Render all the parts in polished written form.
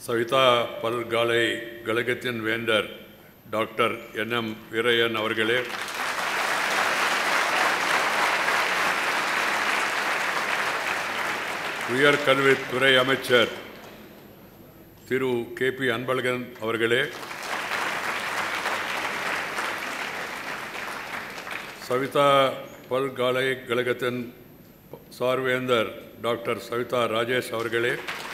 Saveetha பல்கலை கழகத்தின் வேந்தர் டாக்டர் என்.எம். வீரையன் அவர்களே, உயர்கல்வித்துறை அமைச்சர் திரு கே.பி. அன்பழகன் அவர்களே, சவிதா பல்கலைக்கழகத்தின் சார்வேந்தர் டாக்டர் சவிதா ராஜேஷ் அவர்களே,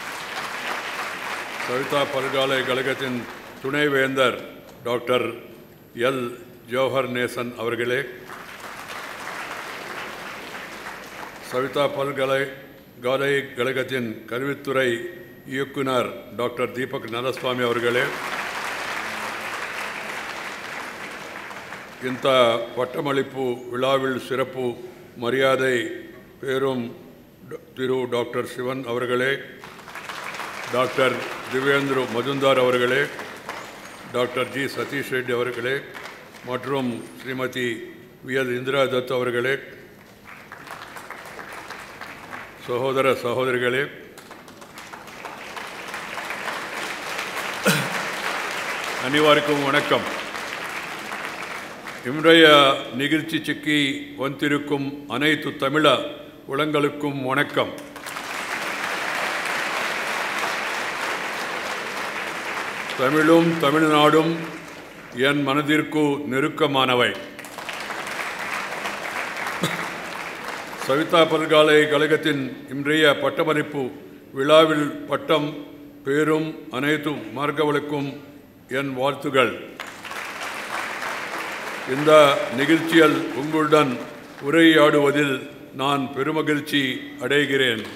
சவிதா பல்கலைக்கழகத்தின் துணைவேந்தர் டாக்டர் எல். ஜோஹர் நேசன் அவர்களே, சவிதா பல்கலைக்கழகத்தின் கல்வித்துறை இயக்குனர் டாக்டர் தீபக் நரஸ்வாமி அவர்களே, இந்த பட்டமளிப்பு விழாவில் சிறப்பு மரியாதை பெறும் திரு டாக்டர் சிவன் அவர்களே, டாக்டர் திவ்யேந்திர மஜும்தார் அவர்களே, டாக்டர் ஜி. சதீஷ் ரெட்டி அவர்களே மற்றும் ஸ்ரீமதி வி.எல். இந்திரா தத் அவர்களே, சகோதர சகோதரிகளே, அனைவருக்கும் வணக்கம். இன்றைய நிகழ்ச்சிக்கு வந்திருக்கும் அனைத்து தமிழ உளங்களுக்கும் வணக்கம். தமிழும் தமிழ்நாடும் என் மனதிற்கு நெருக்கமானவை. சவிதா பல்கலைக்கழகத்தின் இன்றைய பட்டமளிப்பு விழாவில் பட்டம் பெறும் அனைத்து மாணவர்களுக்கும் என் வாழ்த்துகள். இந்த நிகழ்ச்சியில் உங்களுடன் உரையாடுவதில் நான் பெருமகிழ்ச்சி அடைகிறேன்.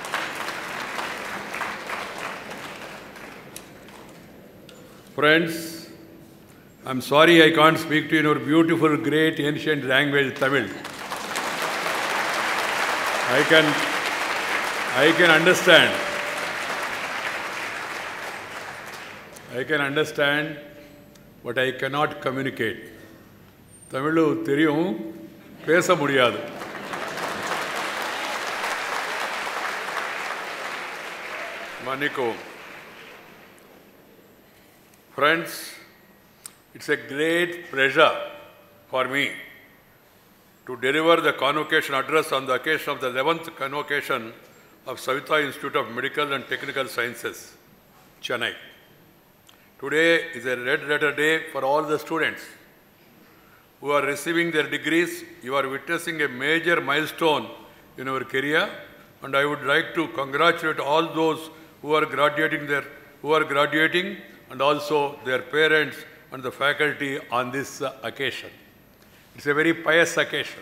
Friends, I'm sorry I can't speak to you in your beautiful, great, ancient language, Tamil. I can understand. I can understand, but I cannot communicate. Tamilu theriyum, pesa mudiyadu. Maniko. Friends, it's a great pleasure for me to deliver the convocation address on the occasion of the 11th convocation of Saveetha Institute of Medical and Technical Sciences, Chennai. Today is a red letter day for all the students who are receiving their degrees. You are witnessing a major milestone in our career, and I would like to congratulate all those who are graduating and also their parents and the faculty on this occasion. It's a very pious occasion.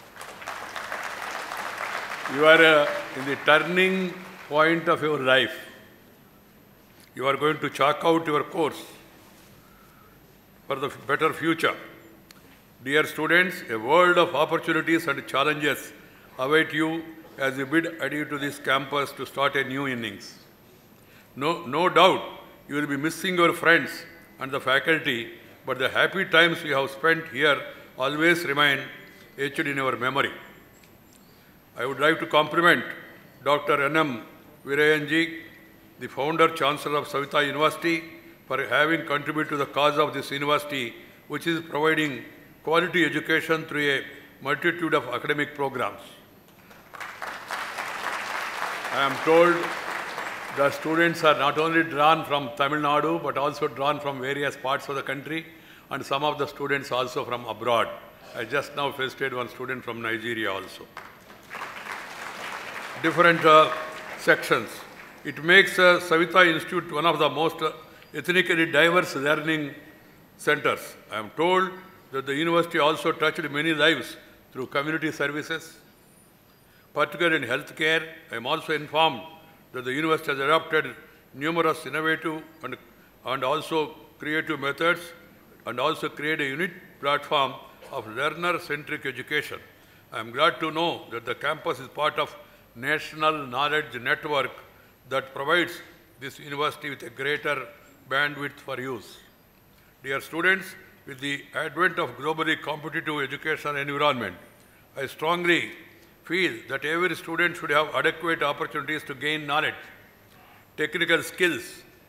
You are in the turning point of your life. You are going to chalk out your course for the better future. Dear students, a world of opportunities and challenges await you as you bid adieu to this campus to start a new innings. No doubt, you will be missing your friends and the faculty, but the happy times we have spent here always remain etched in your memory. I would like to compliment Dr. N.M. Veerayan ji, the founder chancellor of Saveetha University, for having contributed to the cause of this university, which is providing quality education through a multitude of academic programs. I am told the students are not only drawn from Tamil Nadu, but also drawn from various parts of the country, and some of the students also from abroad. I just now visited one student from Nigeria also. Different sections. It makes Saveetha Institute one of the most ethnically diverse learning centers. I am told that the university also touched many lives through community services, particularly in healthcare. I am also informed that the university has adopted numerous innovative and also creative methods and also create a unique platform of learner-centric education. I am glad to know that the campus is part of national knowledge network that provides this university with a greater bandwidth for use. Dear students, with the advent of globally competitive education environment, I strongly feel that every student should have adequate opportunities to gain knowledge, technical skills,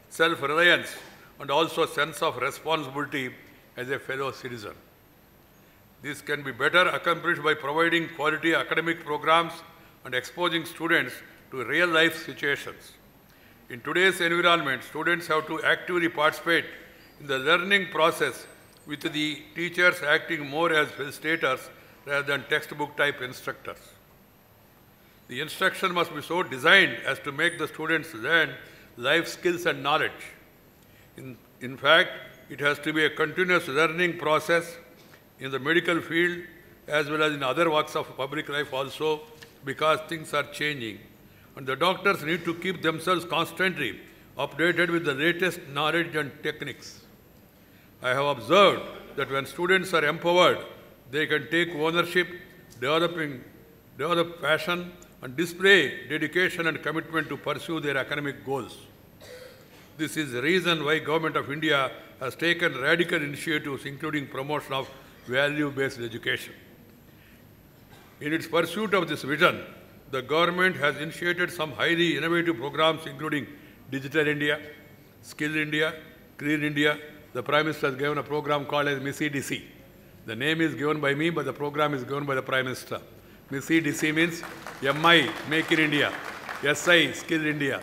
self-reliance, and also a sense of responsibility as a fellow citizen. This can be better accomplished by providing quality academic programs and exposing students to real-life situations. In today's environment, students have to actively participate in the learning process with the teachers acting more as facilitators rather than textbook-type instructors. The instruction must be so designed as to make the students learn life skills and knowledge. In fact, it has to be a continuous learning process in the medical field as well as in other walks of public life also, because things are changing. And the doctors need to keep themselves constantly updated with the latest knowledge and techniques. I have observed that when students are empowered, they can take ownership, develop passion, and display dedication and commitment to pursue their academic goals. This is the reason why Government of India has taken radical initiatives including promotion of value-based education. In its pursuit of this vision, the government has initiated some highly innovative programs including Digital India, Skill India, Clean India. The Prime Minister has given a program called as MISI-DC. The name is given by me, but the program is given by the Prime Minister. MISI-DC means MI, Make in India, SI, Skill India,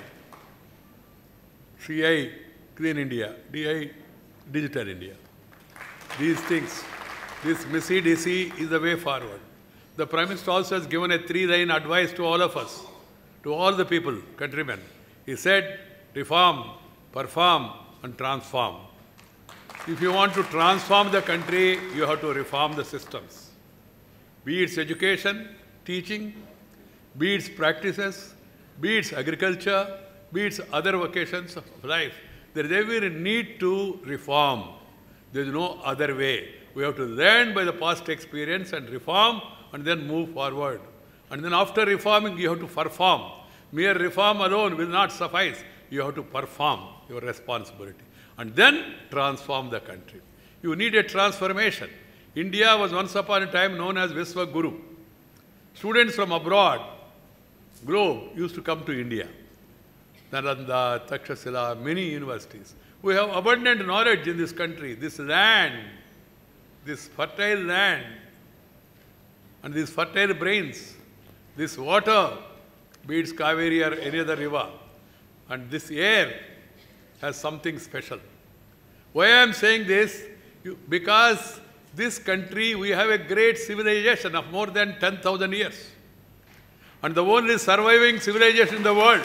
CI, Clean India, DI, Digital India. These things, this MISI-DC is the way forward. The Prime Minister also has given a 3-line advice to all of us, to all the people, countrymen. He said, reform, perform, and transform. If you want to transform the country, you have to reform the systems. Be it education, teaching, be it practices, be it agriculture, be it other vocations of life. There is every need to reform. There is no other way. We have to learn by the past experience and reform and then move forward. And then after reforming, you have to perform. Mere reform alone will not suffice. You have to perform your responsibility. And then transform the country. You need a transformation. India was once upon a time known as Viswa Guru. Students from abroad, globe, used to come to India. Nalanda, Takshashila, many universities. We have abundant knowledge in this country, this land, this fertile land, and these fertile brains, this water, be it Kaveri or any other river, and this air has something special. Why I am saying this? Because this country, we have a great civilization of more than 10,000 years. And the only surviving civilization in the world.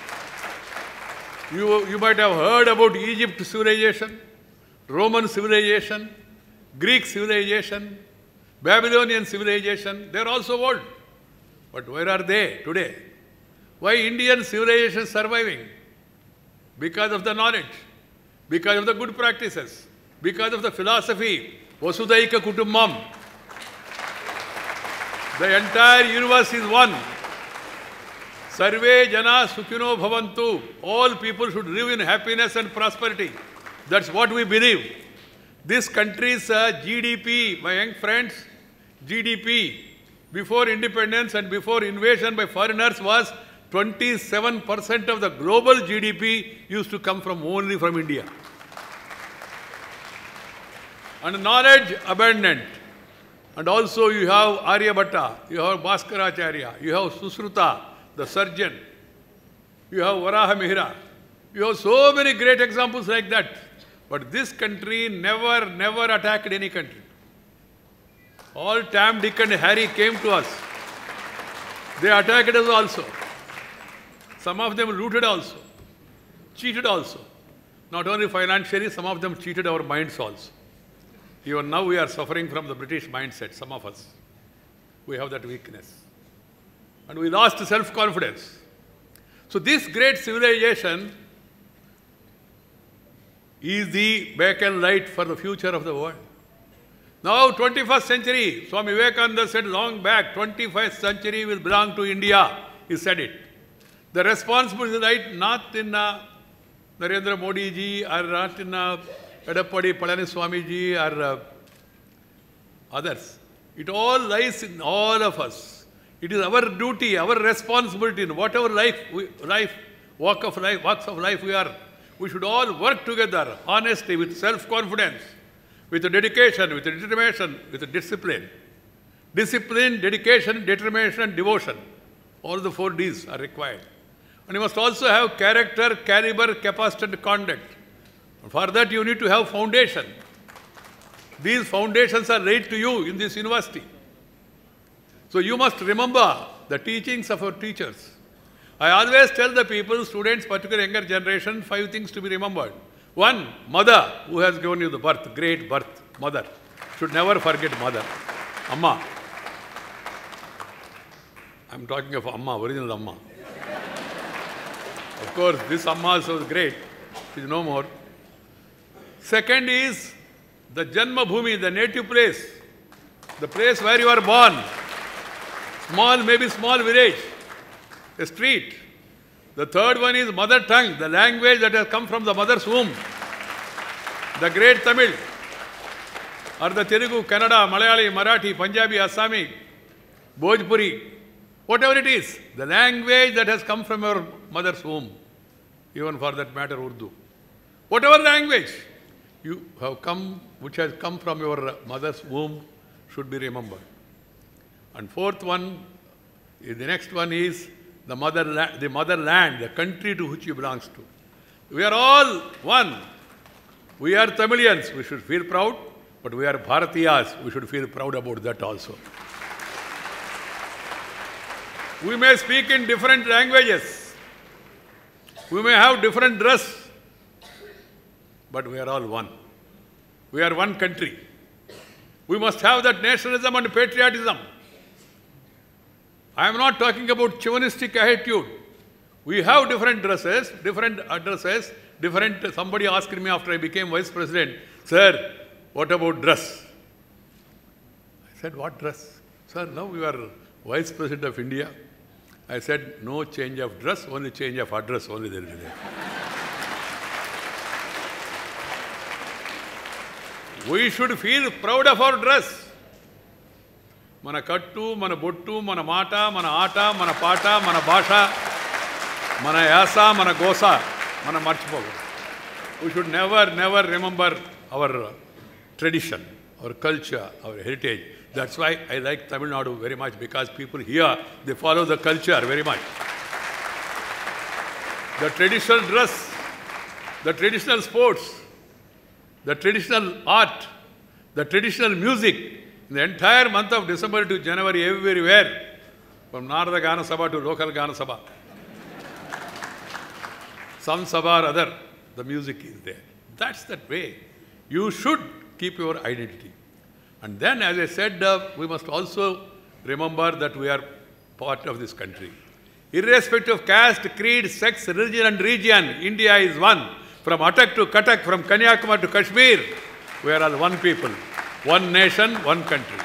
You might have heard about Egypt civilization, Roman civilization, Greek civilization, Babylonian civilization. They are also old. But where are they today? Why Indian civilization is surviving? Because of the knowledge, because of the good practices, because of the philosophy, Vasudaika Kutumbam. The entire universe is one. Sarve Jana Sukhino Bhavantu. All people should live in happiness and prosperity. That's what we believe. This country's GDP, my young friends, GDP before independence and before invasion by foreigners was 27% of the global GDP used to come only from India. And knowledge abundant. And also you have Aryabhatta, you have Bhaskaracharya, you have Susruta, the surgeon, you have Varaha Mihira. You have so many great examples like that. But this country never attacked any country. All Tam, Dick and Harry came to us. They attacked us also. Some of them looted also, cheated also. Not only financially, some of them cheated our minds also. Even now we are suffering from the British mindset, some of us. We have that weakness. And we lost self-confidence. So this great civilization is the beacon light for the future of the world. Now 21st century, Swami Vivekananda said long back, 21st century will belong to India. He said it. The responsibility lies not in Narendra Modi ji or not in Edappadi Palaniswamy ji or others. It all lies in all of us. It is our duty, our responsibility in whatever walks of life we are. We should all work together, honestly, with self-confidence, with dedication, with determination, with discipline. Discipline, dedication, determination, and devotion. All the 4 Ds are required. And you must also have character, caliber, capacity, and conduct. And for that, you need to have foundation. These foundations are laid to you in this university. So you must remember the teachings of our teachers. I always tell the people, students, particularly younger generation, 5 things to be remembered. 1, mother, who has given you the birth, great birth, mother. Should never forget mother. Amma. I'm talking of Amma, original Amma. Of course, this Amma also is great. She is no more. Second is the Janma Bhumi, the native place. The place where you are born. Small, maybe small village. A street. The third one is mother tongue, the language that has come from the mother's womb. The great Tamil, or the Telugu, Kannada, Malayali, Marathi, Punjabi, Assami, Bhojpuri, whatever it is, the language that has come from your mother's womb, even for that matter Urdu. Whatever language you have come, which has come from your mother's womb, should be remembered. And fourth one, the next one is the motherland, the country to which you belong to. We are all one. We are Tamilians, we should feel proud, but we are Bharatiyas, we should feel proud about that also. We may speak in different languages. We may have different dress, but we are all one. We are one country. We must have that nationalism and patriotism. I am not talking about chauvinistic attitude. We have different dresses, different addresses, different... Somebody asked me after I became vice president, sir, what about dress? I said, what dress? Sir, now you are vice president of India. I said, no change of dress, only change of address, only there is there. We should feel proud of our dress. Mana kattu, mana bottu, mana mata, mana ata, mana pata, mana bhasha, mana yasa, mana gosa, mana marchipogu. We should never remember our tradition, our culture, our heritage. That's why I like Tamil Nadu very much, because people here, they follow the culture very much. The traditional dress, the traditional sports, the traditional art, the traditional music, in the entire month of December to January, everywhere, from Narada Gana Sabha to local Gana Sabha, some Sabha or other, the music is there. That's that way. You should keep your identity. And then, as I said, we must also remember that we are part of this country. Irrespective of caste, creed, sex, religion and region, India is one. From Attak to Cuttack, from Kanyakumari to Kashmir, we are all one people, one nation, one country.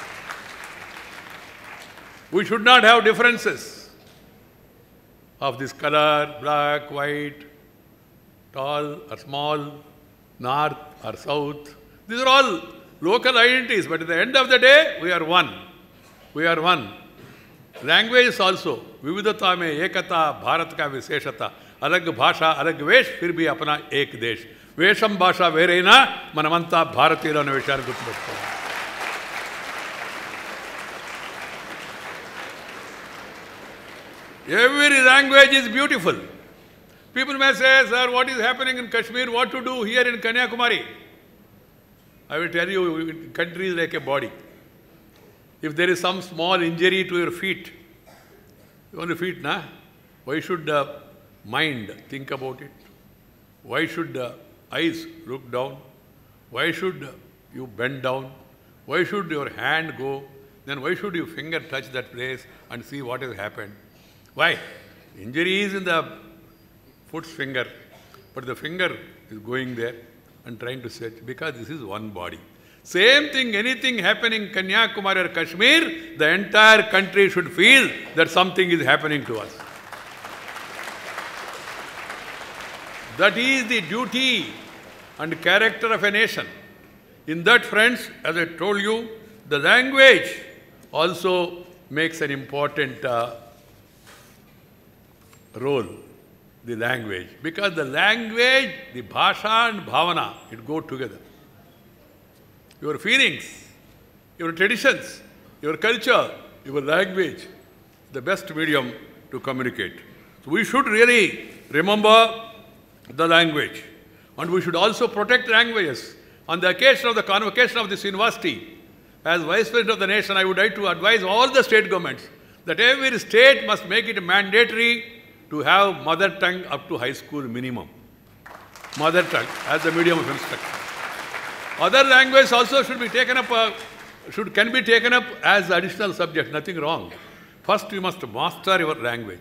We should not have differences of this color, black, white, tall or small, north or south. These are all local identities, but at the end of the day, we are one. We are one. Languages also. Vividata mein ekata, Bharat ka visheshata. Alag bhasha, alag vesh, fir bhi apna ek desh. Vesham bhasha vereina, manamanta bharatiyala ana vishayanu gurtupeట్టుకోవాలి. Every language is beautiful. People may say, sir, what is happening in Kashmir? What to do here in Kanyakumari? I will tell you, country is like a body. If there is some small injury to your feet, only feet, na? Why should mind think about it? Why should eyes look down? Why should you bend down? Why should your hand go? Then why should your finger touch that place and see what has happened? Why? Injury is in the foot's finger, but the finger is going there and trying to search, because this is one body. Same thing, anything happening in Kanyakumari or Kashmir, the entire country should feel that something is happening to us. That is the duty and character of a nation. In that, friends, as I told you, the language also makes an important role. the language. Because the language, the bhasha and bhavana, it go together. Your feelings, your traditions, your culture, your language, the best medium to communicate. So we should really remember the language. And we should also protect languages. On the occasion of the convocation of this university, as Vice President of the nation, I would like to advise all the state governments that every state must make it mandatory to have mother tongue up to high school minimum. Mother tongue as the medium of instruction. Other languages also should be taken up, can be taken up as additional subject, nothing wrong. First you must master your language,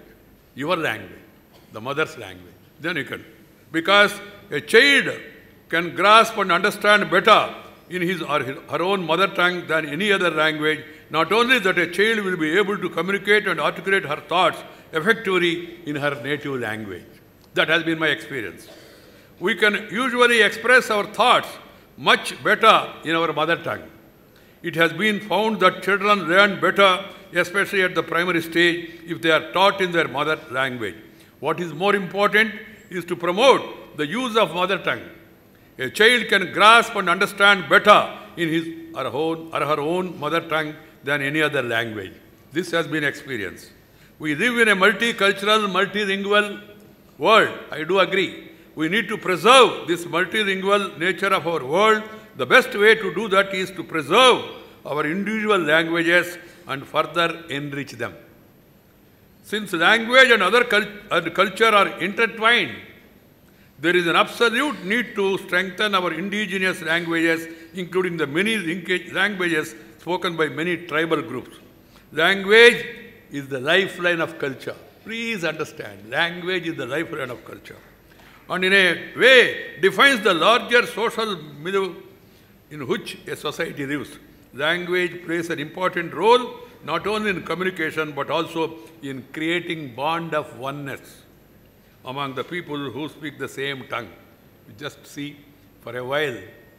the mother's language. Then you can. Because a child can grasp and understand better in his or her own mother tongue than any other language. Not only that, a child will be able to communicate and articulate her thoughts effectively in her native language. That has been my experience. We can usually express our thoughts much better in our mother tongue. It has been found that children learn better, especially at the primary stage, if they are taught in their mother language. What is more important is to promote the use of mother tongue. A child can grasp and understand better in his or her own mother tongue than any other language. This has been experienced. We live in a multicultural, multilingual world. I do agree. We need to preserve this multilingual nature of our world. The best way to do that is to preserve our individual languages and further enrich them. Since language and other culture are intertwined, there is an absolute need to strengthen our indigenous languages, including the many languages spoken by many tribal groups. Language is the lifeline of culture. Please understand, language is the lifeline of culture. And in a way, defines the larger social milieu in which a society lives. Language plays an important role, not only in communication, but also in creating bond of oneness among the people who speak the same tongue. You just see, for a while,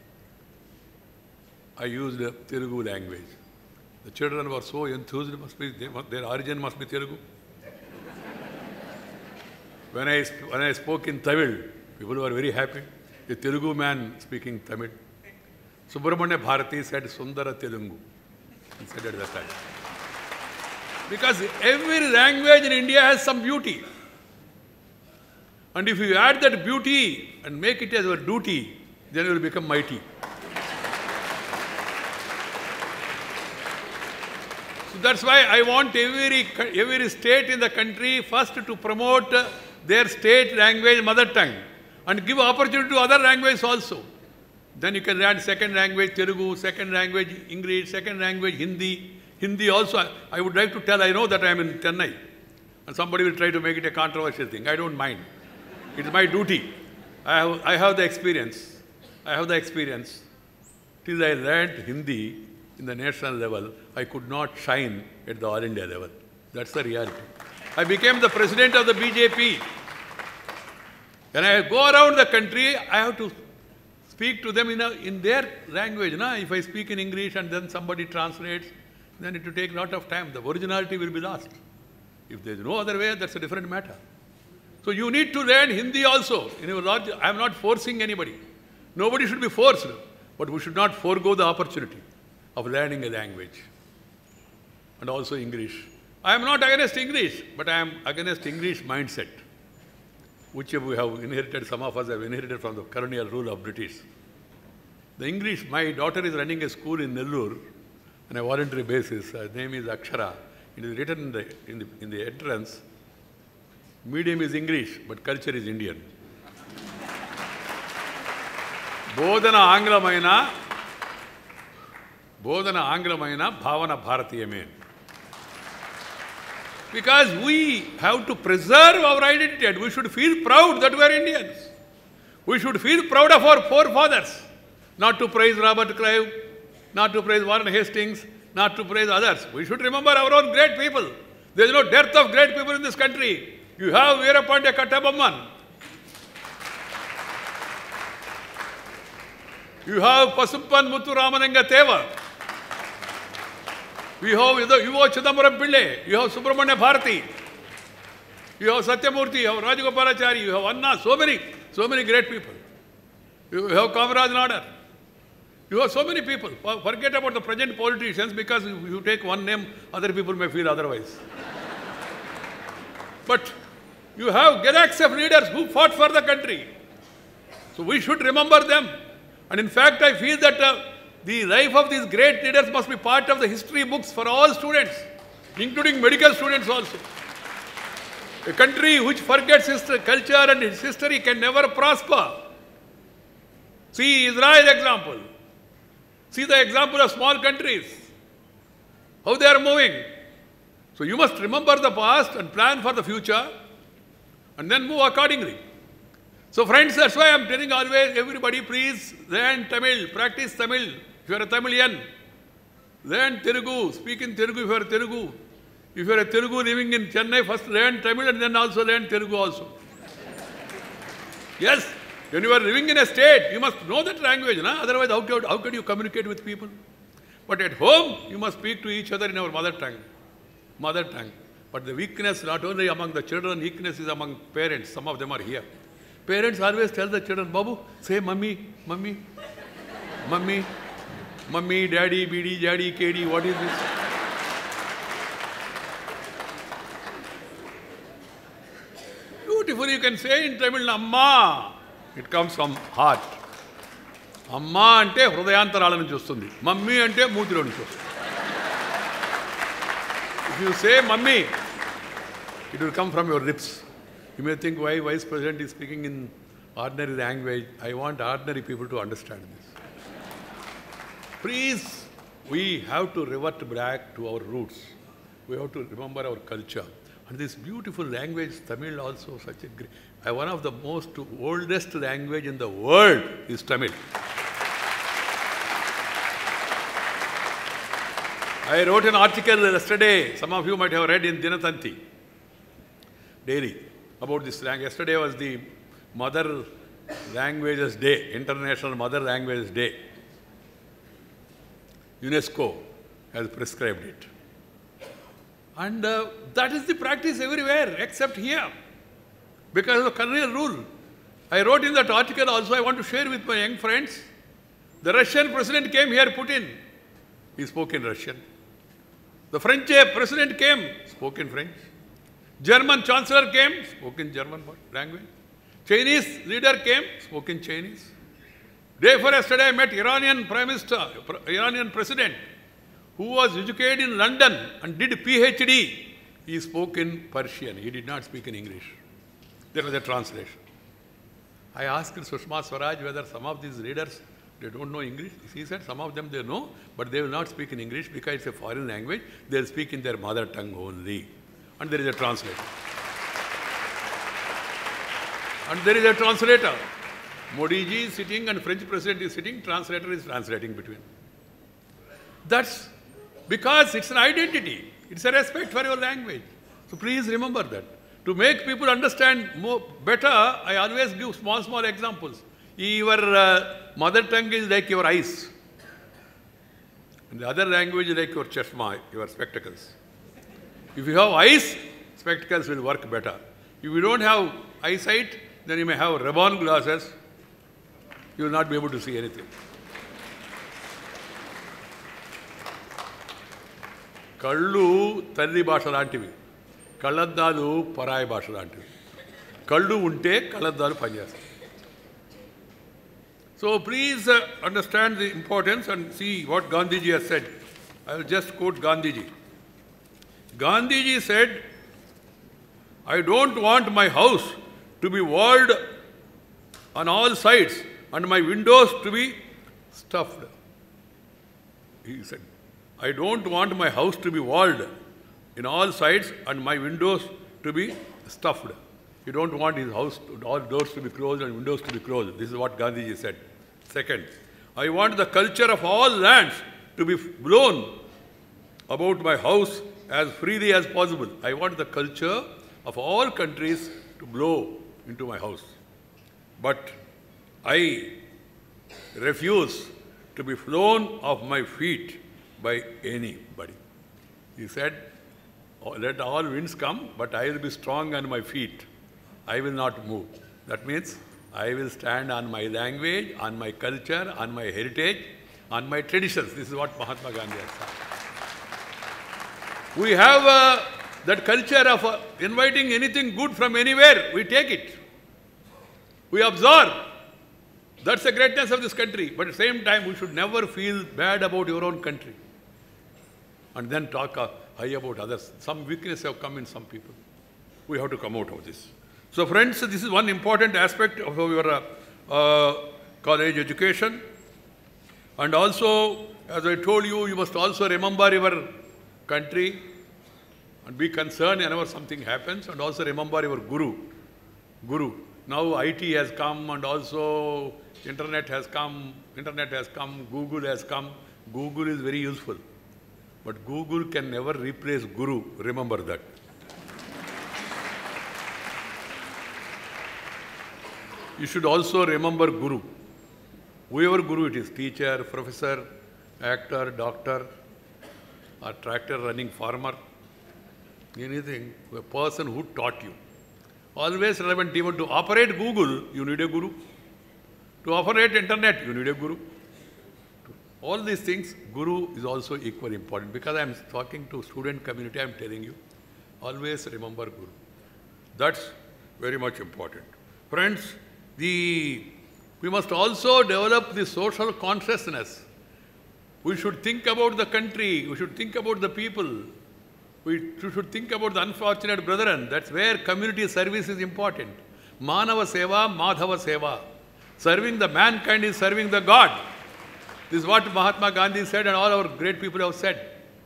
I used Telugu language. The children were so enthused, their origin must be Telugu. When I spoke in Tamil, people were very happy. A Telugu man speaking Tamil. Subramanya Bharati said Sundara Telugu. He said at that time. Because every language in India has some beauty. And if you add that beauty and make it as your duty, then you will become mighty. So that's why I want every state in the country first to promote their state language, mother tongue, and give opportunity to other languages also. Then you can learn second language Telugu, second language English, second language Hindi. Hindi also, I would like to tell, I know that I am in Chennai, and somebody will try to make it a controversial thing. I don't mind. It is my duty. I have the experience. Till I learned Hindi in the national level, I could not shine at the All India level. That's the reality. I became the president of the BJP. When I go around the country, I have to speak to them in their language. If I speak in English and then somebody translates, then it will take a lot of time. The originality will be lost. If there is no other way, that's a different matter. So you need to learn Hindi also. I am not forcing anybody. Nobody should be forced. But we should not forego the opportunity of learning a language. And also English. I am not against English, but I am against English mindset, which we have inherited, some of us have inherited from the colonial rule of British. The English, my daughter is running a school in Nellore on a voluntary basis. Her name is Akshara. It is written in the entrance. Medium is English, but culture is Indian. Bodhana Anglamaina, Bhavana Bharatiyame. Because we have to preserve our identity and we should feel proud that we are Indians. We should feel proud of our forefathers. Not to praise Robert Clive, not to praise Warren Hastings, not to praise others. We should remember our own great people. There is no dearth of great people in this country. You have Veerapandya Kattabomman. You have Pasuppan Muthu Ramananga Teva. You have Ivo Chidambaram Pillai. You have Subramanya Bharati. You have Satyamurthy, you have Rajagopalachari, you have Anna, so many great people. You have Kamaraj Nadar. You have so many people. Forget about the present politicians, because if you take one name, other people may feel otherwise. But you have galaxies of leaders who fought for the country. So we should remember them. And in fact, I feel that the life of these great leaders must be part of the history books for all students, including medical students also. A country which forgets its culture and its history can never prosper. See Israel's example. See the example of small countries, how they are moving. So you must remember the past and plan for the future and then move accordingly. So friends, that's why I am telling always, everybody please learn Tamil, practice Tamil. If you are a Tamilian, learn Telugu, speak in Telugu if you are a Telugu. If you are a Telugu living in Chennai, first learn Tamil and then also learn Telugu also. Yes, when you are living in a state, you must know that language, na? Otherwise how can you communicate with people? But at home, you must speak to each other in our mother tongue. Mother tongue. But the weakness not only among the children, weakness is among parents. Some of them are here. Parents always tell the children, Babu, say mummy, mummy, mummy, mummy, daddy, bidi, daddy, kedi, what is this? Beautifully you can say in Tamil, Amma. It comes from heart. Amma ante hrudayantarala nunchi vastundi. Mummy ante mootilo nunchi vastundi. If you say mummy, it will come from your lips. You may think why Vice President is speaking in ordinary language. I want ordinary people to understand this. Please, we have to revert back to our roots. We have to remember our culture. And this beautiful language, Tamil also, such a great, one of the most oldest language in the world is Tamil. I wrote an article yesterday, some of you might have read in Dinatanti daily, about this language. Yesterday was the Mother Languages Day, International Mother Languages Day. UNESCO has prescribed it. And that is the practice everywhere except here, because of the colonial rule. I wrote in that article also, I want to share with my young friends. The Russian president came here, Putin. He spoke in Russian. The French president came, spoke in French. German chancellor came, spoke in German language. Chinese leader came, spoke in Chinese. Day before yesterday, I met Iranian Prime Minister, Iranian President, who was educated in London and did PhD. He spoke in Persian. He did not speak in English. There was a translation. I asked Sushma Swaraj whether some of these leaders, they don't know English. She said some of them they know, but they will not speak in English because it's a foreign language. They will speak in their mother tongue only. And there is a translator. And there is a translator. Modi ji is sitting and French president is sitting, translator is translating between. That's because it's an identity. It's a respect for your language. So please remember that. To make people understand better, I always give small examples. Your mother tongue is like your eyes. And the other language is like your chashma, your spectacles. If you have eyes, spectacles will work better. If you don't have eyesight, then you may have ribbon glasses. You will not be able to see anything. Kallu talli bhasha laantivi. Kalladdalu parayi bhasha laantivi. Kallu unte kalladdalu panchestayi. So please understand the importance and see what Gandhiji has said. I will just quote Gandhiji. Gandhiji said, I don't want my house to be walled on all sides and my windows to be stuffed. He said, I don't want my house to be walled in all sides and my windows to be stuffed. You don't want his house, all doors to be closed and windows to be closed. This is what Gandhiji said. Second, I want the culture of all lands to be blown about my house as freely as possible. I want the culture of all countries to blow into my house. But I refuse to be flown off my feet by anybody. He said, let all winds come, but I will be strong on my feet. I will not move. That means I will stand on my language, on my culture, on my heritage, on my traditions. This is what Mahatma Gandhi has said. We have that culture of inviting anything good from anywhere. We take it. We absorb. That's the greatness of this country. But at the same time, we should never feel bad about your own country and then talk high about others. Some weakness have come in some people. We have to come out of this. So friends, this is one important aspect of your college education. And also, as I told you, you must also remember your country and be concerned whenever something happens, and also remember your Guru. Now IT has come, and also internet has come, Google has come. Google is very useful. But Google can never replace Guru. Remember that. You should also remember Guru. Whoever Guru it is, teacher, professor, actor, doctor, or tractor running farmer, anything, a person who taught you. Always relevant. Even to operate Google, you need a Guru. To operate internet, you need a Guru. All these things, Guru is also equally important. Because I am talking to student community, I am telling you, always remember Guru. That's very much important. Friends, we must also develop the social consciousness. We should think about the country. We should think about the people. We should think about the unfortunate brethren. That's where community service is important. Manava Seva, Madhava Seva. Serving the mankind is serving the God. This is what Mahatma Gandhi said and all our great people have said.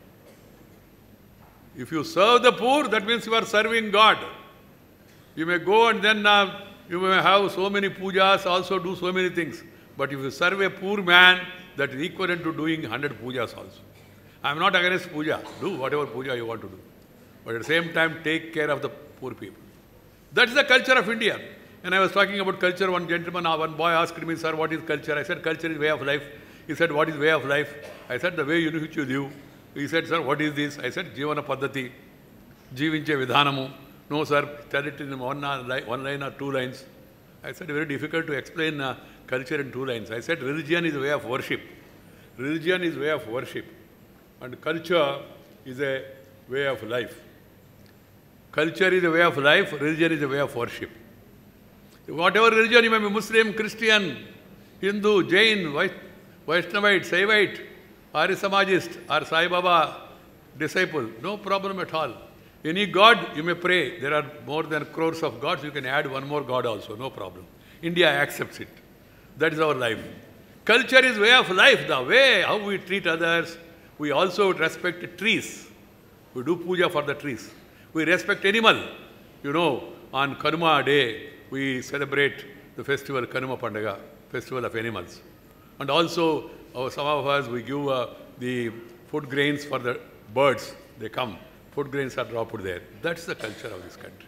If you serve the poor, that means you are serving God. You may go and then you may have so many pujas, also do so many things. But if you serve a poor man, that is equivalent to doing 100 pujas also. I am not against puja. Do whatever puja you want to do. But at the same time, take care of the poor people. That's the culture of India. When I was talking about culture, one boy asked me, sir, what is culture? I said, culture is way of life. He said, what is way of life? I said, the way in which you live. He said, sir, what is this? I said, Jivana Paddhati, Jivinche Vidhanamu. No, sir, tell it in one line or 2 lines. I said, very difficult to explain culture in 2 lines. I said, religion is a way of worship. Religion is a way of worship. And culture is a way of life. Culture is a way of life, religion is a way of worship. Whatever religion, you may be Muslim, Christian, Hindu, Jain, Vaishnavite, Saivite, Arya Samajist, or Sai Baba disciple, no problem at all. Any God, you may pray. There are more than crores of gods, you can add one more God also, no problem. India accepts it. That is our life. Culture is way of life, the way how we treat others. We also respect trees. We do puja for the trees. We respect animal. You know, on Kanuma day, we celebrate the festival Kanuma Pandaga, festival of animals. And also, some of us, we give the food grains for the birds. They come. Food grains are dropped there. That's the culture of this country.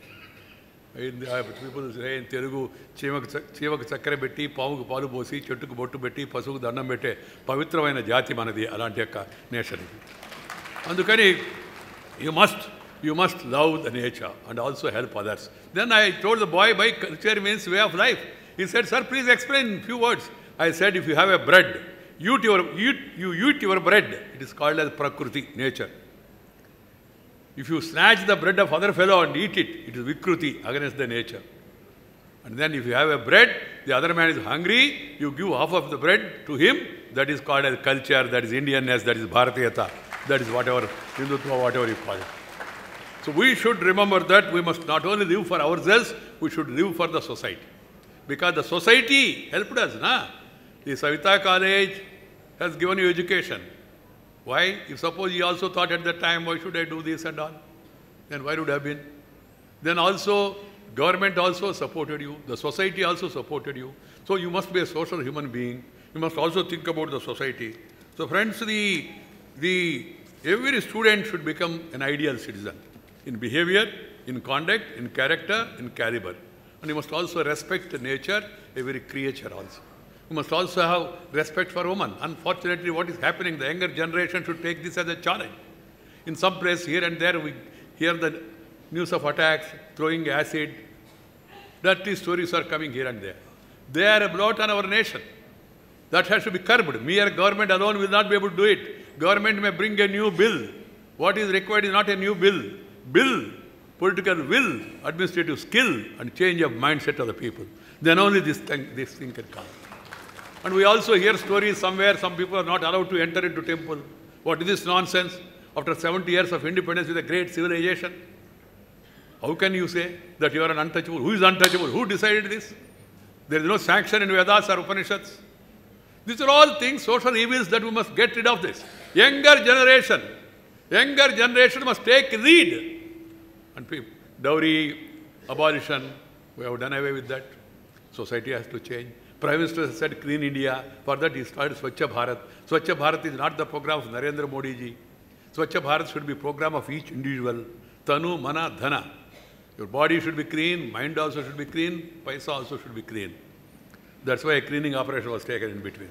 People say in Telugu, Chivak Chakra Betti, Pavuku Palu Bosi, Chetuku Botu Betti, Pasuku Danam Bette, Pavitravana Jati Manadi, Alantiaka nation. Andukani, you must love the nature and also help others. Then I told the boy, by culture means way of life. He said, sir, please explain few words. I said, if you have a bread, you eat your bread. It is called as Prakruti, nature. If you snatch the bread of other fellow and eat it, it is Vikruti, against the nature. And then if you have a bread, the other man is hungry, you give half of the bread to him, that is called as culture, that is Indianness, that is Bharatiyata, that is whatever, Hindutva, whatever you call it. So we should remember that we must not only live for ourselves, we should live for the society. Because the society helped us, na? The Saveetha College has given you education. Why? If suppose he also thought at that time, why should I do this and all? Then why would have been? Then also, government also supported you. The society also supported you. So you must be a social human being. You must also think about the society. So friends, every student should become an ideal citizen in behavior, in conduct, in character, in caliber. And you must also respect nature, every creature also. You must also have respect for women. Unfortunately, what is happening, the younger generation should take this as a challenge. In some place, here and there, we hear the news of attacks, throwing acid. Dirty stories are coming here and there. They are a blot on our nation. That has to be curbed. Mere government alone will not be able to do it. Government may bring a new bill. What is required is not a new bill. Bill, political will, administrative skill, and change of mindset of the people. Then only this thing can come. And we also hear stories somewhere, some people are not allowed to enter into temple. What is this nonsense? After 70 years of independence with a great civilization, how can you say that you are an untouchable? Who is untouchable? Who decided this? There is no sanction in Vedas or Upanishads. These are all things, social evils that we must get rid of this. Younger generation must take lead. And people, dowry, abolition, we have done away with that. Society has to change. Prime Minister has said Clean India. For that he started Swachha Bharat. Swachha Bharat is not the program of Narendra Modi ji. Swachha Bharat should be program of each individual. Tanu, Mana, Dhana. Your body should be clean, mind also should be clean, paisa also should be clean. That's why a cleaning operation was taken in between.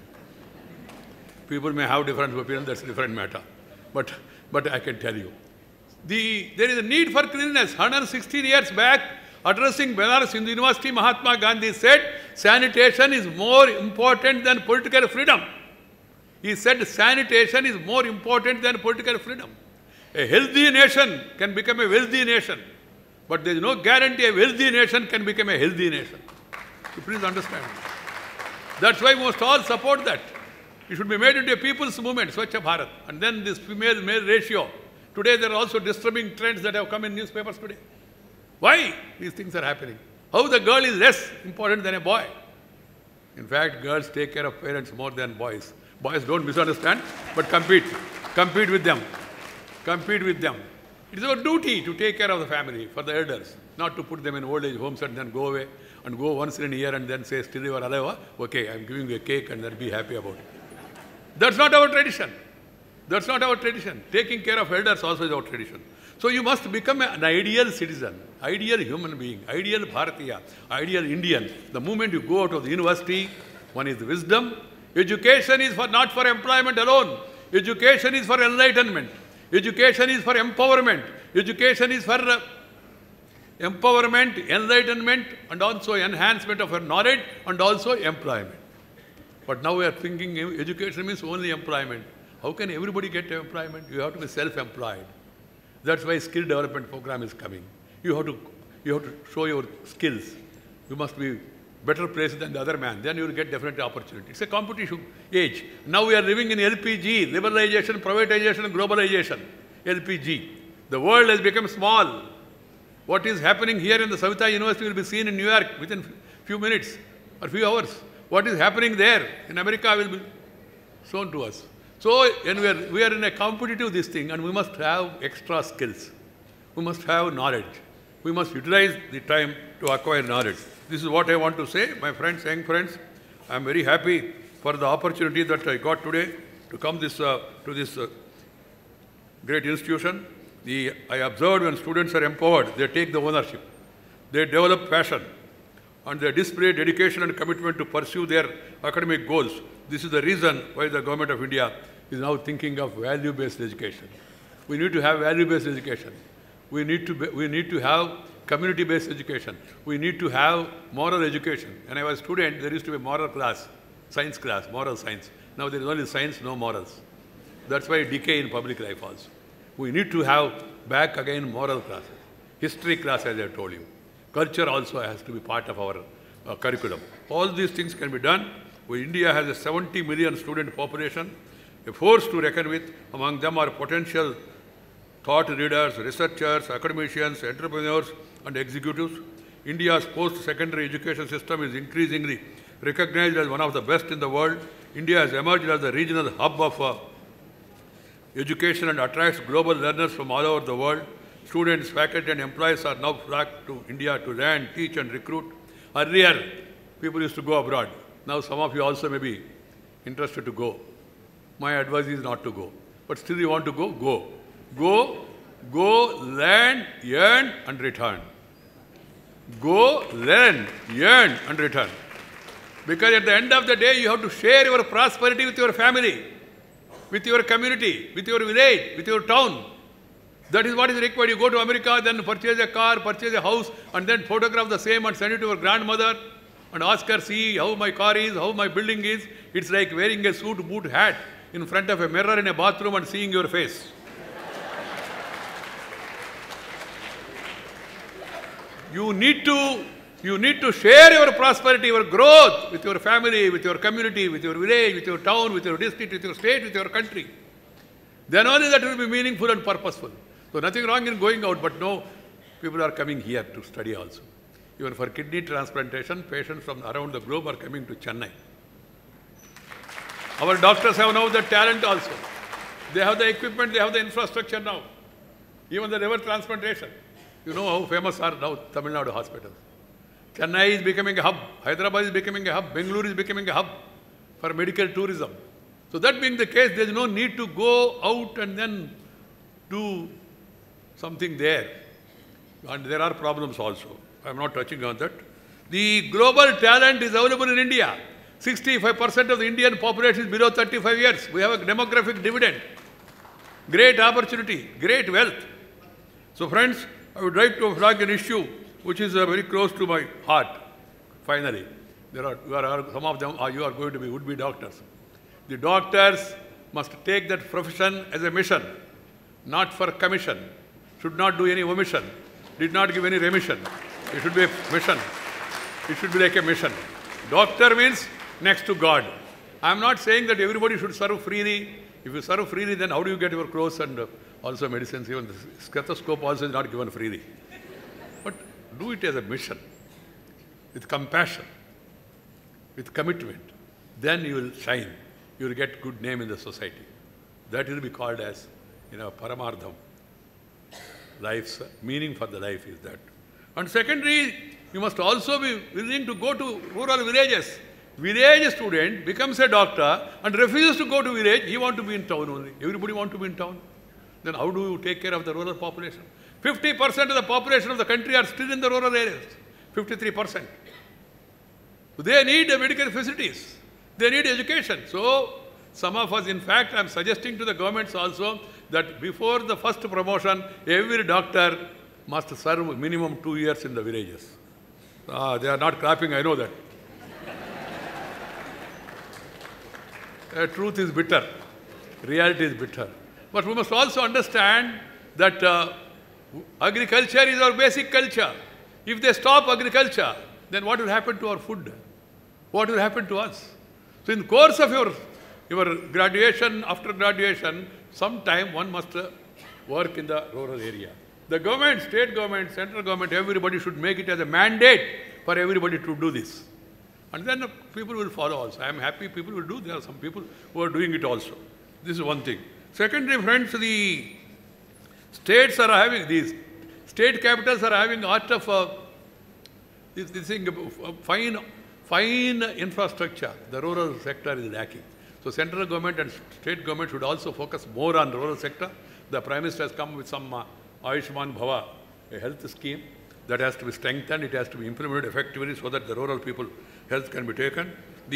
People may have different opinions, that's a different matter. But I can tell you. There is a need for cleanliness. 116 years back, addressing Benares Hindu University, Mahatma Gandhi said, sanitation is more important than political freedom. He said sanitation is more important than political freedom. A healthy nation can become a wealthy nation. But there is no guarantee a wealthy nation can become a healthy nation. So please understand. That's why we must all support that. It should be made into a people's movement, Swachha Bharat. And then this female-male ratio. Today there are also disturbing trends that have come in newspapers today. Why these things are happening? How the girl is less important than a boy. In fact, girls take care of parents more than boys. Boys don't misunderstand, but compete. Compete with them. Compete with them. It is our duty to take care of the family, for the elders, not to put them in old age homes and then go away and go once in a year and then say, still you are alive, okay, I am giving you a cake and then be happy about it. That's not our tradition. That's not our tradition. Taking care of elders also is our tradition. So you must become an ideal citizen, ideal human being, ideal Bharatiya, ideal Indian. The moment you go out of the university, one is wisdom. Education is not for employment alone. Education is for enlightenment. Education is for empowerment. Education is for empowerment, enlightenment, and also enhancement of our knowledge and also employment. But now we are thinking education means only employment. How can everybody get employment? You have to be self-employed. That's why skill development program is coming. You have to show your skills. You must be better placed than the other man. Then you will get definite opportunity. It's a competition age. Now we are living in LPG, liberalization, privatization, globalization. LPG. The world has become small. What is happening here in the Saveetha University will be seen in New York within few minutes or few hours. What is happening there in America will be shown to us. So we are in a competitive this thing, and we must have extra skills. We must have knowledge. We must utilize the time to acquire knowledge. This is what I want to say, my friends, young friends. I am very happy for the opportunity that I got today to come to this great institution. I observed when students are empowered, they take the ownership. They develop passion, and they display dedication and commitment to pursue their academic goals. This is the reason why the Government of India is now thinking of value-based education. We need to have value-based education. We need to have community-based education. We need to have moral education. When I was a student, there used to be a moral class, science class, moral science. Now there is only science, no morals. That's why decay in public life also. We need to have back again moral classes, history class as I told you. Culture also has to be part of our curriculum. All these things can be done. India has a 70 million student population, a force to reckon with. Among them are potential thought leaders, researchers, academicians, entrepreneurs, and executives. India's post-secondary education system is increasingly recognized as one of the best in the world. India has emerged as a regional hub of education and attracts global learners from all over the world. Students, faculty, and employees are now flocked to India to learn, teach, and recruit. Earlier, people used to go abroad. Now some of you also may be interested to go. My advice is not to go. But still you want to go? Go. Go, learn, earn, and return. Go, learn, earn, and return. Because at the end of the day, you have to share your prosperity with your family, with your community, with your village, with your town. That is what is required. You go to America, then purchase a car, purchase a house, and then photograph the same and send it to your grandmother and ask her, see how my car is, how my building is. It's like wearing a suit, boot, hat in front of a mirror in a bathroom and seeing your face. You need to share your prosperity, your growth with your family, with your community, with your village, with your town, with your district, with your state, with your country. Then only that will be meaningful and purposeful. So nothing wrong in going out, but no, people are coming here to study also. Even for kidney transplantation, patients from around the globe are coming to Chennai. Our doctors have now the talent also. They have the equipment, they have the infrastructure now. Even the liver transplantation. You know how famous are now Tamil Nadu hospitals. Chennai is becoming a hub. Hyderabad is becoming a hub. Bengaluru is becoming a hub for medical tourism. So that being the case, there is no need to go out and then do something there. And there are problems also. I am not touching on that. The global talent is available in India. 65% of the Indian population is below 35 years. We have a demographic dividend. Great opportunity, great wealth. So friends, I would like to flag an issue which is very close to my heart. Finally, some of them you are going to be would-be doctors. The doctors must take that profession as a mission, not for commission. Should not do any omission. Did not give any remission. It should be a mission. It should be like a mission. Doctor means next to God. I am not saying that everybody should serve freely. If you serve freely, then how do you get your clothes and also medicines? Even the stethoscope also is not given freely. But do it as a mission, with compassion, with commitment. Then you will shine. You will get good name in the society. That will be called as, Paramartham. Life's meaning for the life is that. And secondly, you must also be willing to go to rural villages. Village student becomes a doctor and refuses to go to village. He wants to be in town only. Everybody wants to be in town. Then how do you take care of the rural population? 50% of the population of the country are still in the rural areas. 53%. So they need medical facilities. They need education. So some of us, in fact, I am suggesting to the governments also that before the first promotion, every doctor must serve minimum 2 years in the villages. They are not clapping, I know that. Truth is bitter. Reality is bitter. But we must also understand that agriculture is our basic culture. If they stop agriculture, then what will happen to our food? What will happen to us? So in the course of your graduation, after graduation, sometime one must work in the rural area. The government, state government, central government, everybody should make it as a mandate for everybody to do this. And then people will follow also. I am happy people will do. There are some people who are doing it also. This is one thing. Secondly, friends, the states are having, these state capitals are having art of this thing, fine infrastructure. The rural sector is lacking. So central government and state government should also focus more on the rural sector. The Prime Minister has come with some Ayushman Bhava, a health scheme that has to be strengthened. It has to be implemented effectively so that the rural people health can be taken.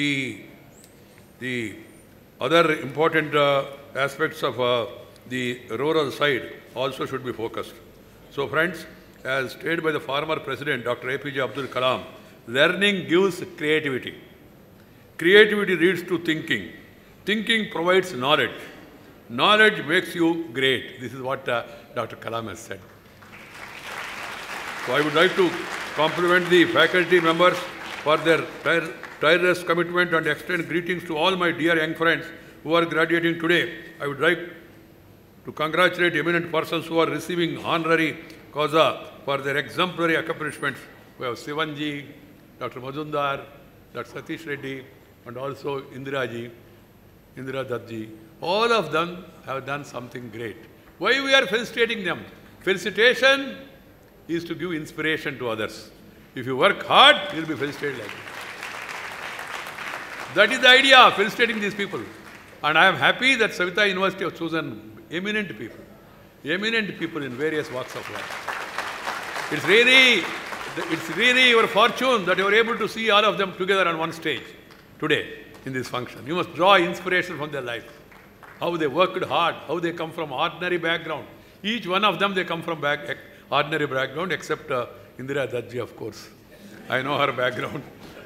The other important aspects of the rural side also should be focused. So friends, as stated by the former President, Dr. APJ Abdul Kalam, learning gives creativity. Creativity leads to thinking. Thinking provides knowledge. Knowledge makes you great. This is what Dr. Kalam has said. So I would like to compliment the faculty members for their tireless commitment and extend greetings to all my dear young friends who are graduating today. I would like to congratulate eminent persons who are receiving honorary causa for their exemplary accomplishments. We have Sivanji, Dr. Majumdar, Dr. Satish Reddy, and also Indira Duttji. All of them have done something great. Why we are felicitating them? Felicitation is to give inspiration to others. If you work hard, you will be felicitated like that. That is the idea, felicitating these people. And I am happy that Saveetha University has chosen eminent people in various walks of life. It's really your fortune that you are able to see all of them together on one stage today in this function. You must draw inspiration from their life. How they worked hard, how they come from ordinary background. Each one of them, they come from ordinary background, except Indira Dadji, of course. I know her background.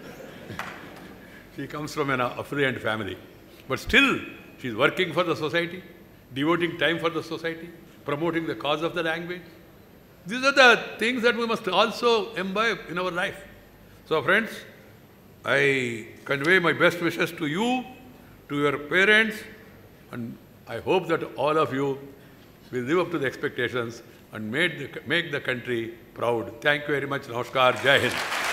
She comes from an affluent family. But still, she's working for the society, devoting time for the society, promoting the cause of the language. These are the things that we must also imbibe in our life. So friends, I convey my best wishes to you, to your parents, and I hope that all of you will live up to the expectations and make the country proud. Thank you very much. Namaskar. Jai Hind.